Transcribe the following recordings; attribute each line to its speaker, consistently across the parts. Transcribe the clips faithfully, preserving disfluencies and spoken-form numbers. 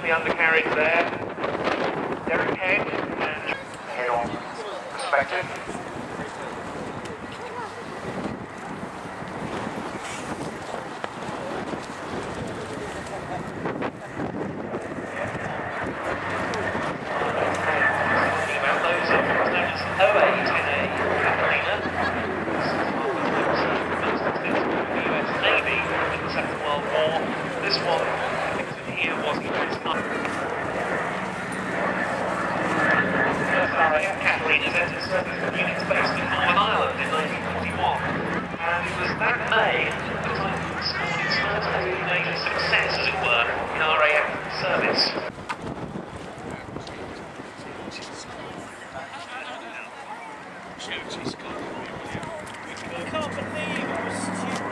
Speaker 1: the undercarriage there. Derek Head and head on perspective. About those of what's known as O eight in a Catalina. The U S Navy in the Second World War. This one, here was the U S Army. First R A F Catalina's entered service with units based in Northern Ireland in nineteen forty-one. And it was that May that the Titan scored its first major success, as it were, in R A F service.
Speaker 2: I can't believe it was stupid.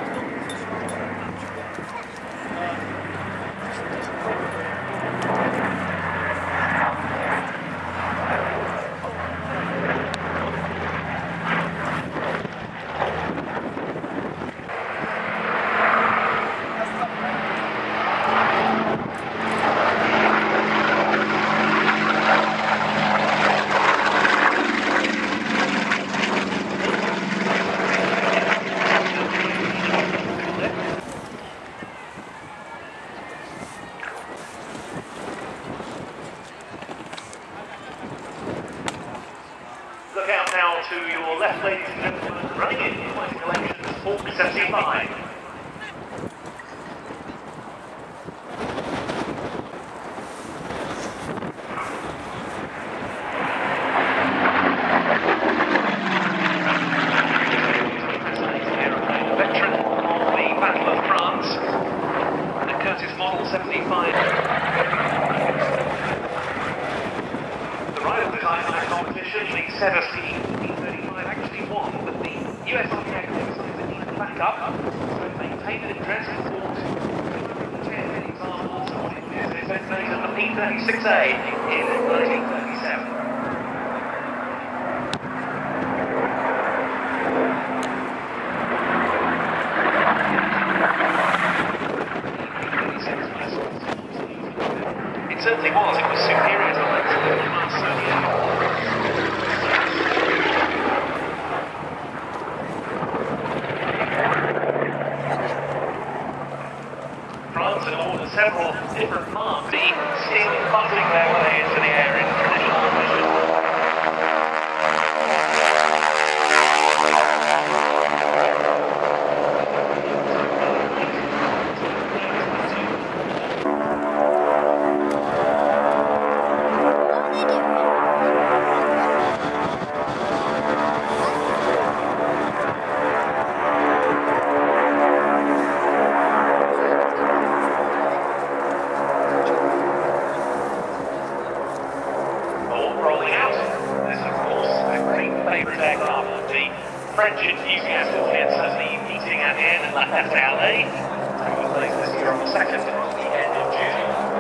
Speaker 1: Look out now to your left, ladies and gentlemen, running in Fighting Collections four seventy-five. Veteran of the Battle of France, the Curtis Model seventy-five. The rider of the Catalina competition, the seventeen thirty-five, actually won, but the U S Army decided to need backup, so it maintained an interest and fought two hundred ten examples of what it is. It's been made at the P thirty-six A in nineteen thirty-seven. It certainly was. It was superior to the last France had ordered several different marks, still buzzing their way into the air in traditional fashion. French enthusiast is certainly meeting at the end of La Alley. Taking place this year on the second at the end of June.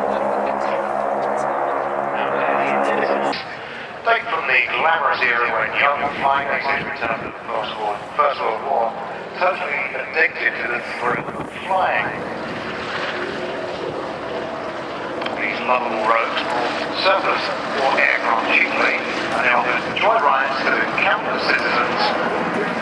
Speaker 3: Taken from the glamorous era when young flying aces returned from the First World, First World War, totally addicted to the thrill of flying. These lovable rogues brought surplus war aircraft cheaply and they offered joy rides to countless citizens.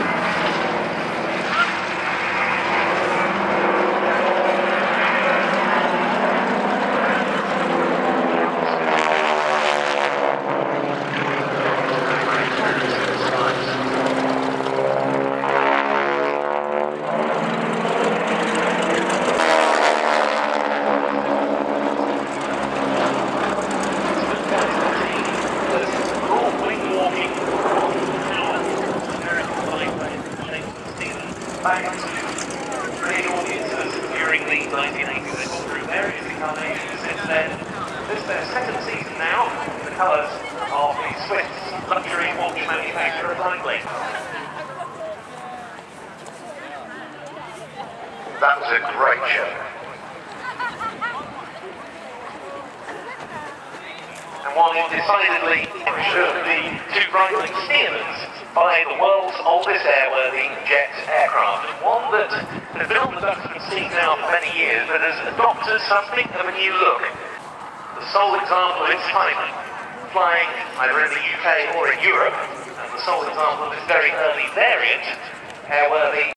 Speaker 1: Back to great audiences during the nineteen eighties. They've gone through various incarnations since then. This is their second season now, in the colours of the Swiss luxury watch manufacturer Breitling.
Speaker 3: That was a great show.
Speaker 1: And one is decidedly should the two Breitling steamers by the world's oldest airworthy jet aircraft. One that has been on the Duxford scene now for many years, but has adopted something of a new look. the sole example of its type flying either in the U K or in Europe, and the sole example of this very early variant, airworthy